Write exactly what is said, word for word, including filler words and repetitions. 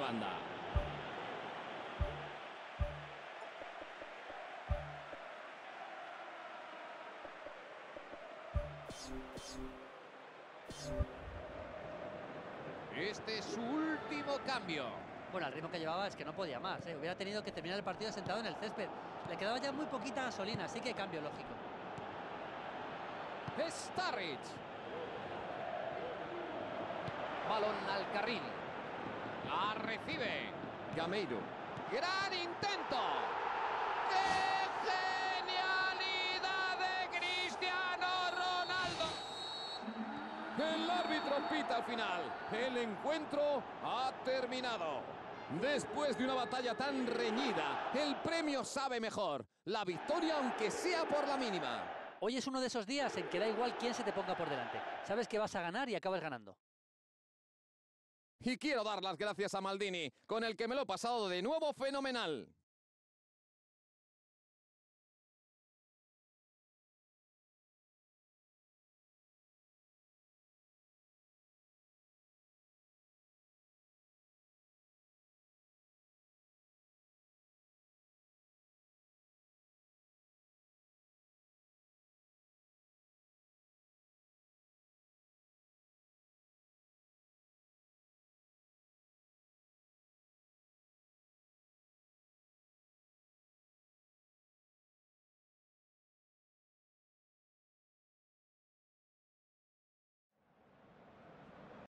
banda. Este es su último cambio. Bueno, al ritmo que llevaba es que no podía más, ¿eh? Hubiera tenido que terminar el partido sentado en el césped. Le quedaba ya muy poquita gasolina, así que cambio lógico. Starrich. Balón al carril. La recibe. Gameiro. ¡Gran intento! ¡Qué genialidad de Cristiano Ronaldo! El árbitro pita al final. El encuentro ha terminado. Después de una batalla tan reñida, el premio sabe mejor. La victoria, aunque sea por la mínima. Hoy es uno de esos días en que da igual quién se te ponga por delante. Sabes que vas a ganar y acabas ganando. Y quiero dar las gracias a Maldini, con el que me lo he pasado de nuevo fenomenal.